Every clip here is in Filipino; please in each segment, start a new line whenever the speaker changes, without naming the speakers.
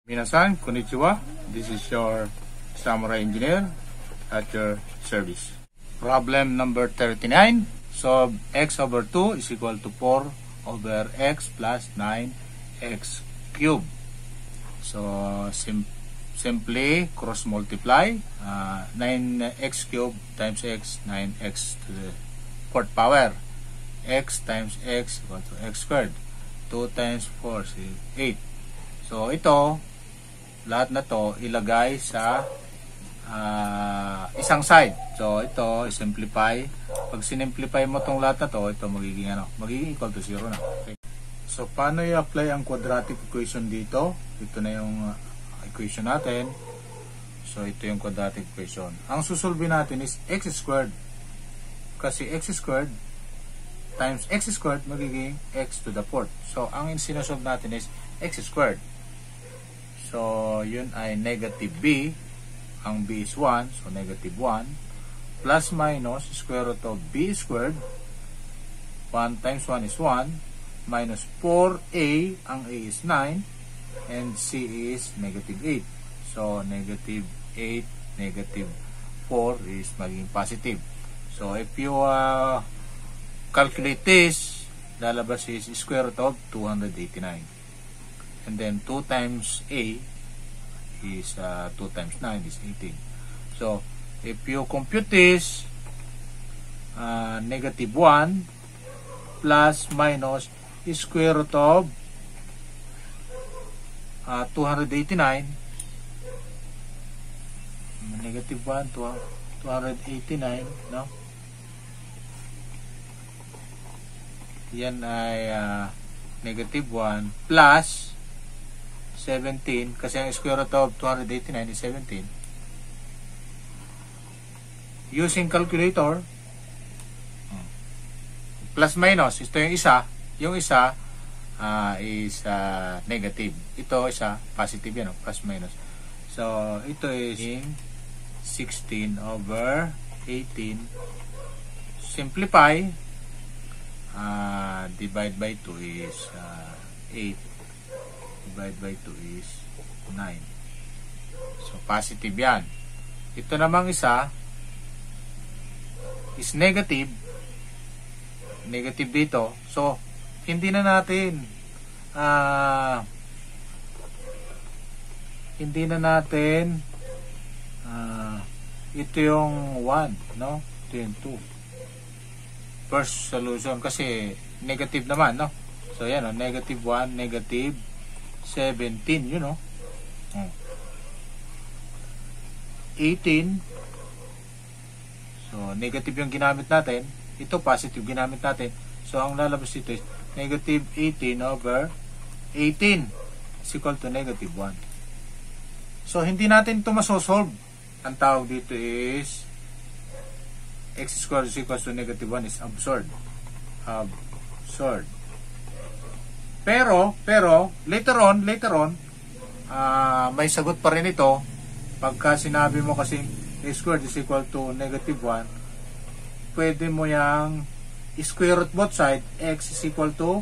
Minasan, konnichiwa. This is your Samurai Engineer at your service. Problem number 39. So, x over 2 is equal to 4 over x plus 9x cubed. So, simply cross multiply 9x cubed times x, 9x to the 4th power. X times x equal to x squared. 2 times 4 is 8. So, ito, lahat na to ilagay sa isang side. So, ito, simplify. Pag sinimplify mo tong lahat na to, ito magiging equal to 0 na. Okay. So, paano i-apply ang quadratic equation dito? Ito na yung equation natin. So, ito yung quadratic equation. Ang susolve natin is x squared. Kasi x squared times x squared magiging x to the 4th. So, ang sinusolve natin is x squared. So, yun ay negative b. Ang b is 1. So, negative 1. Plus minus square root of b squared. 1 times 1 is 1. Minus 4a. Ang a is 9. And c is negative 8. So, negative 8, negative 4 is magiging positive. So, if you calculate this, lalabas is square root of 289. And then 2 times a is 2 times 9 is 18. So, if you compute this, negative 1 plus minus square root of 289, negative 1 to 289, no? Yan ay negative 1 plus 17, kasi ang square root of 289 is 17. Using calculator, plus minus, ito yung isa is negative. Ito isa positive yan, plus minus. So, ito is 16 over 18. Simplify. Divide by 2 is 8. Divide by 2 is 9. So, positive yan. Ito namang isa is negative. Negative dito. So, hindi na natin ito yung 1, no? Ito yung 2. First solution kasi negative naman, no? So, yan, no? Negative 1, negative 17, you know? 18. So, negative yung ginamit natin. Ito, positive ginamit natin. So, ang lalabas dito is negative 18 over 18 is equal to negative 1. So, hindi natin ito masosolve. Ang tawag dito is x squared is equal to negative 1 is absurd. Absurd. Pero, later on, may sagot pa rin ito. Pagka sinabi mo kasi x squared is equal to negative 1, pwede mo yang square root both side, x is equal to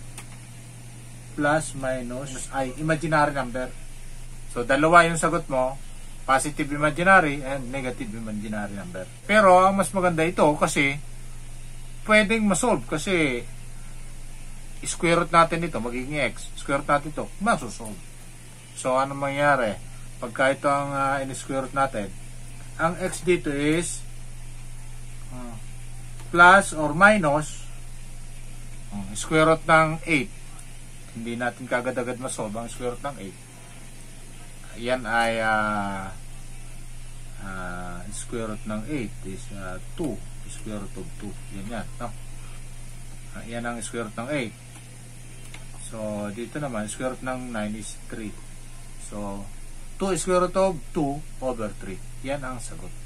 plus minus i, imaginary number. So, dalawa yung sagot mo, positive imaginary and negative imaginary number. Pero, ang mas maganda ito kasi pwedeng masolve kasi square root natin ito, magiging x. Square root natin ito, masosolve. So, ano mangyari? Pagka ito ang in-square root natin, ang x dito is plus or minus square root ng 8. Hindi natin kagad-agad masolve ang square root ng 8. Yan ay square root ng 8 is 2. Square root of 2. Yan, no? Yan ang square root ng 8. So, dito naman, square root ng 9 is 3. So, 2 square root of 2 over 3. Yan ang sagot.